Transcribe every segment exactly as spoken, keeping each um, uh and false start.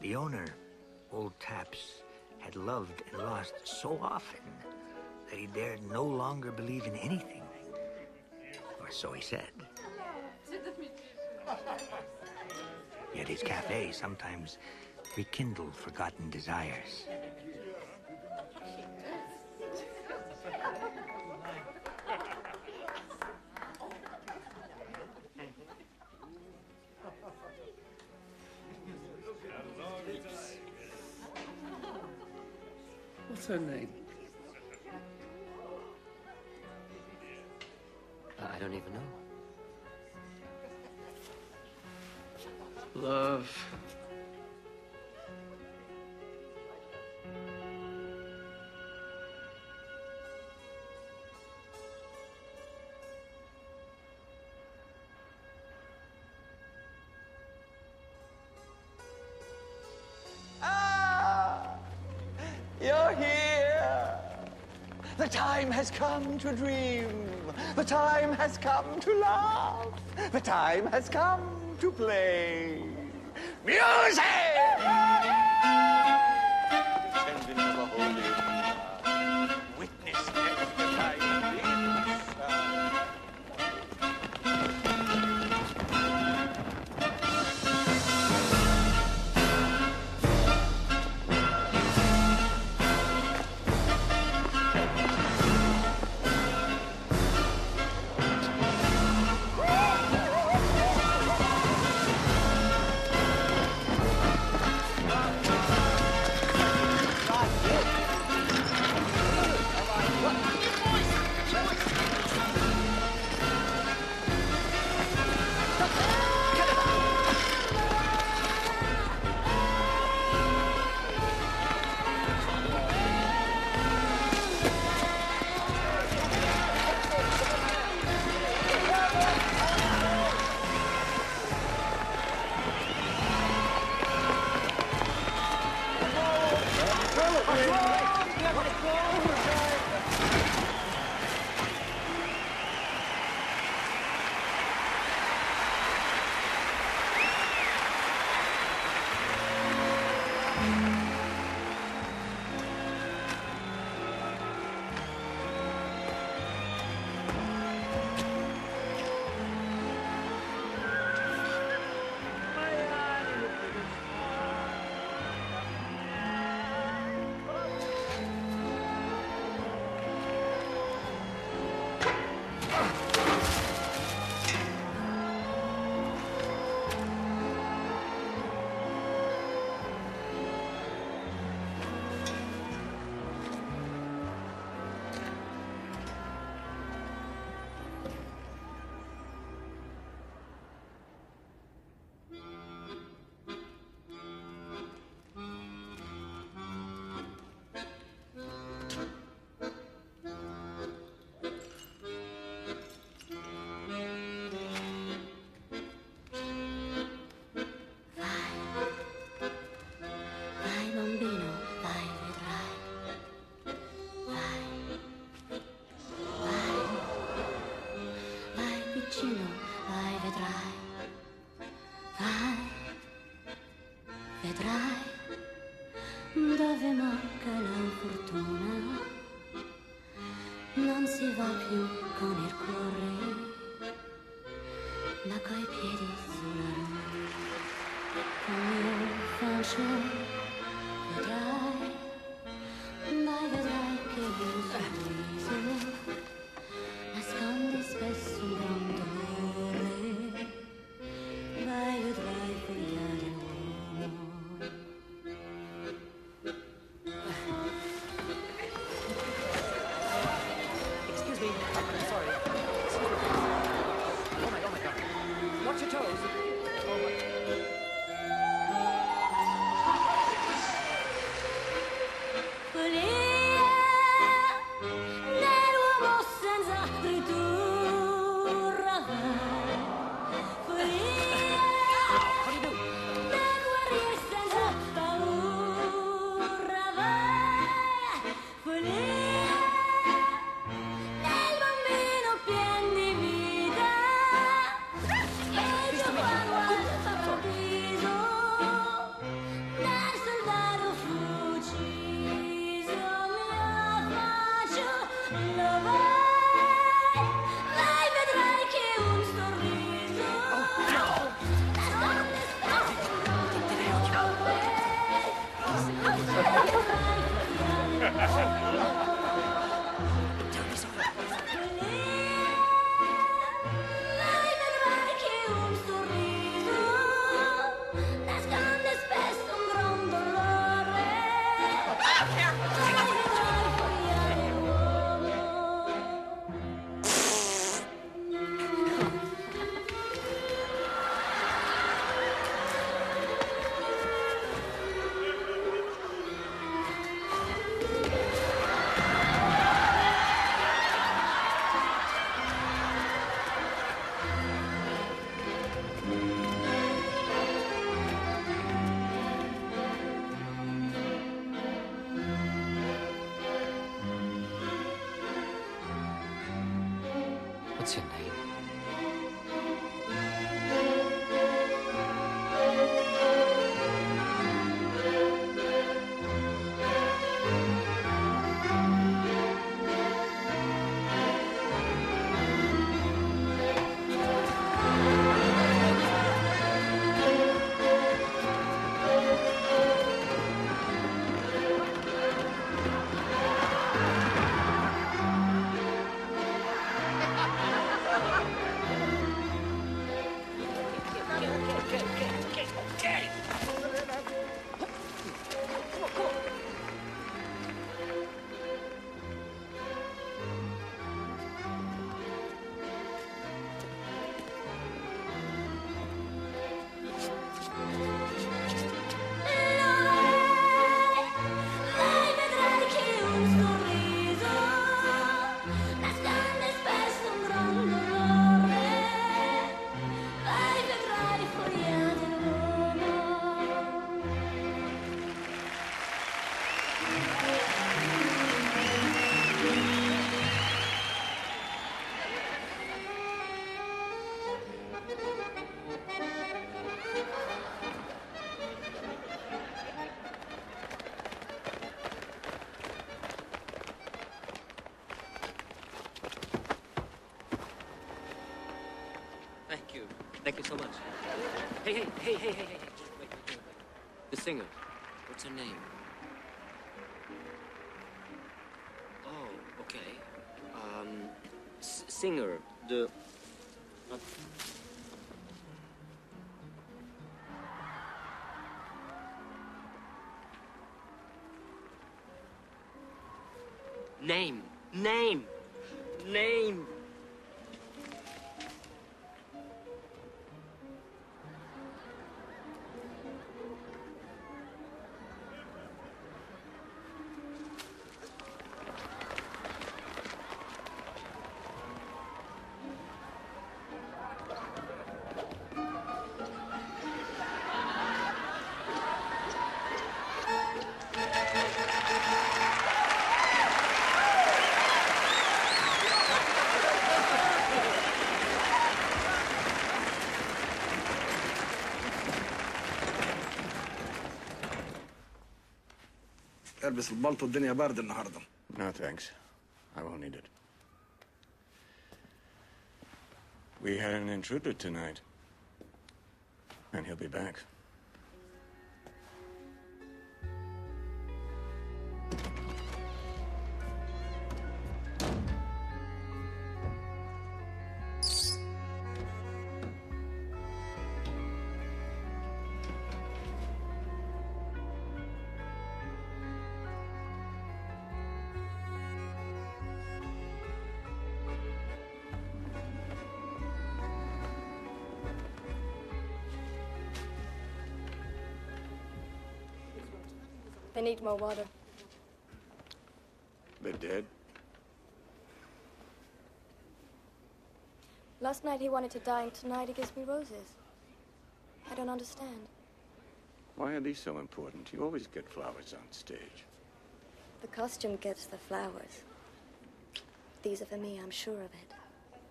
The owner, old Taps, had loved and lost so often that he dared no longer believe in anything. Or so he said. Yet his cafe sometimes rekindled forgotten desires. What's her name? I don't even know. Love. Ah! You're here! The time has come to dream. The time has come to laugh. The time has come to play. Music! Descend into the holy of witness the time begins. Dove manca la fortuna, non si va più con il cuore, ma coi piedi sulla luna. Con mio faccio, vedrai, dai vedrai che il sorriso nasconde spesso un gran dolore, vai vedrai fogliare l'uomo. Watch your toes. Oh my. Follia dell'uomo senza ridurre. Follia del guerriero senza paura. Follia del bambino pieno di vita. What's your name? Thank you. Thank you so much. Hey, hey, hey, hey, hey, hey, hey. Wait, wait, wait, wait. The singer. What's her name? Oh, okay. Um, s singer. The... Uh, name. Name. Name. البس البلطو الدنيا بارد النهارده. No, thanks. I won't need it. We had an intruder tonight. And he'll be back. They need more water. They're dead? Last night he wanted to die, and tonight he gives me roses. I don't understand. Why are these so important? You always get flowers on stage. The costume gets the flowers. These are for me, I'm sure of it.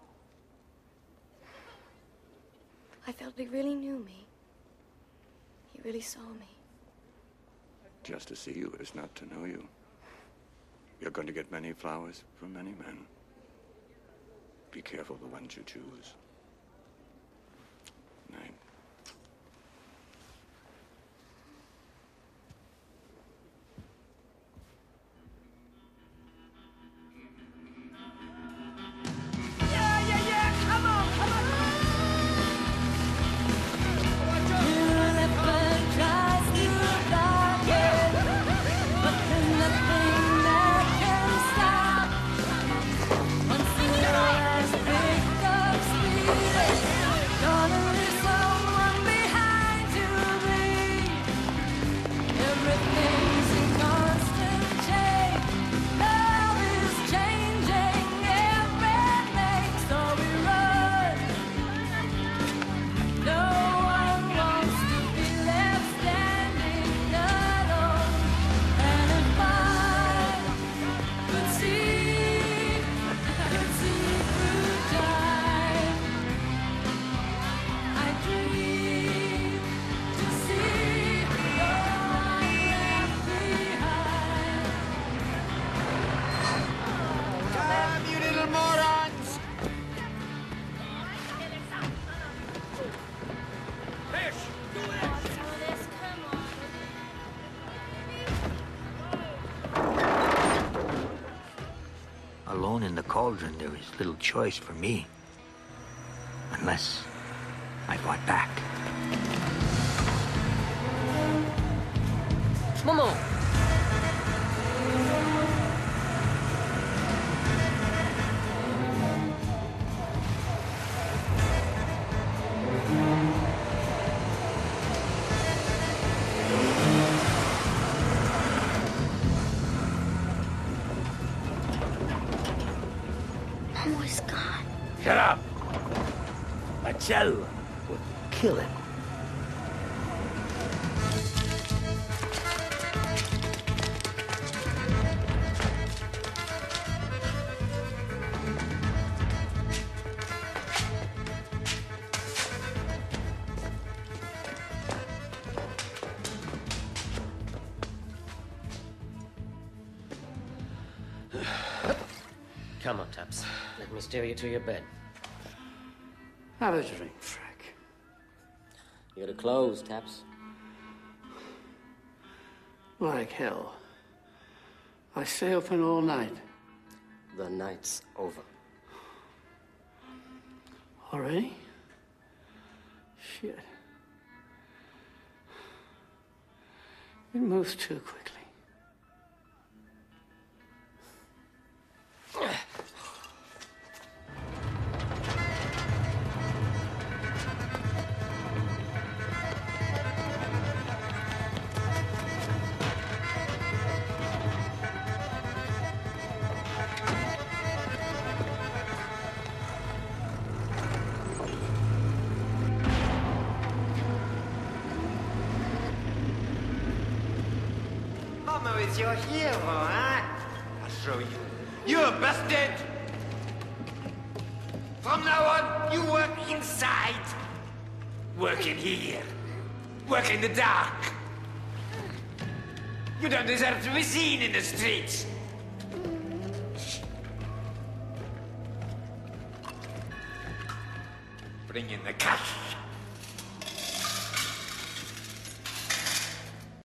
I felt he really knew me. He really saw me. Just to see you is not to know you. You're going to get many flowers from many men. Be careful the ones you choose. Night. Once in your eyes, big dogs, cauldron, there was little choice for me. Unless I fought back. Momo! Momo is gone. Shut up! Marcel would kill him. Come on, Taps. Let me steer you to your bed. Have a drink, Frank. You gotta close, Taps. Like hell. I stay open all night. The night's over. Already? Shit. It moves too quickly. Momo is your hero, huh? I'll show you. You're busted! From now on, you work inside. Work in here. Work in the dark. You don't deserve to be seen in the streets. Bring in the cash.